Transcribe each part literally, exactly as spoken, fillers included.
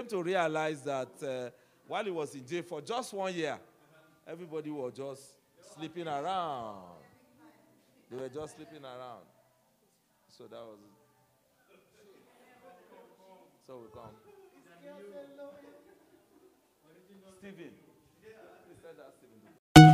came to realize that uh, while he was in jail for just one year, everybody was just sleeping around. They were just sleeping around. So that was it. So we come. Stephen. He said that Stephen.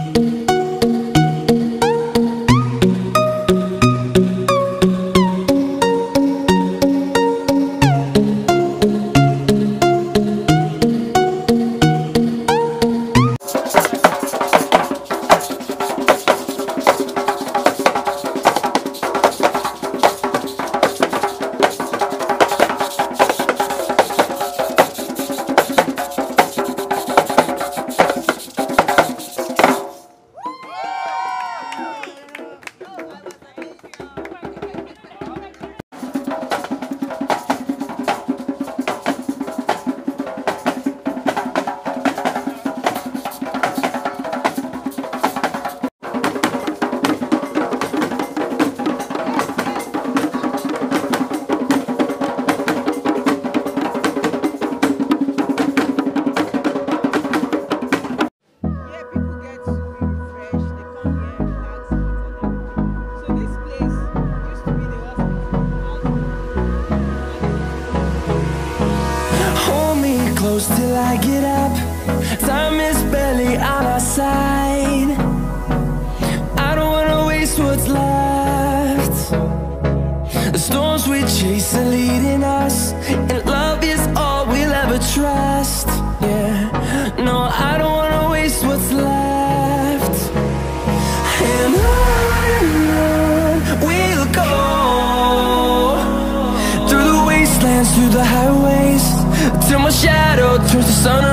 Close till I get up. Time is barely on our side. I don't wanna waste what's left. The storms we chase are leading us, and love is all we'll ever trust. Yeah, no, I don't wanna waste what's left. And on we'll go, through the wastelands, through the highways, till my shadow turns to sun.